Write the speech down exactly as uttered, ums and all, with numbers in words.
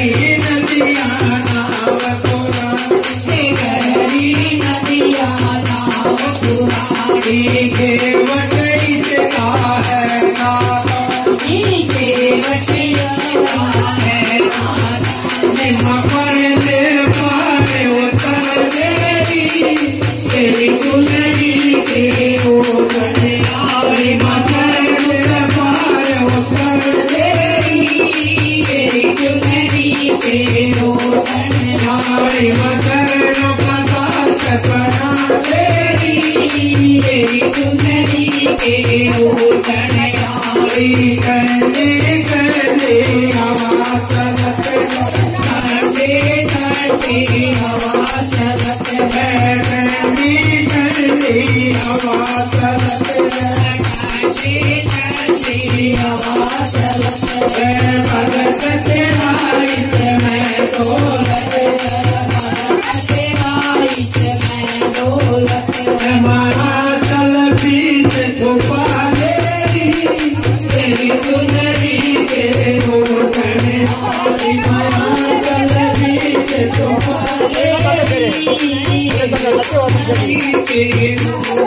नदिया नाव पुरानी गहरी नदिया नाव पुरानी घेवट इसका है नाता घेवट इसका है नाता निम्हा पर ले पारे उतर तेरी तेरी गुलरी के ऊपर आई मकर ले पारे उतर तेरी तेरी गुलरी के ऊपर आई मकर पता सपना तेरी तेरी गुलरी के ऊपर आई करने करने हवा चलत करते करते हवा चलत है करने करते हवा चलत करते करते हवा चलत है भगत तेरा इत मैं दौलत भगत तेरा इत मैं दौलत हमारा तल बीच छुपा तेरी तेरी गुलरी के ऊपर आई माया तल बीच छुपा तेरी के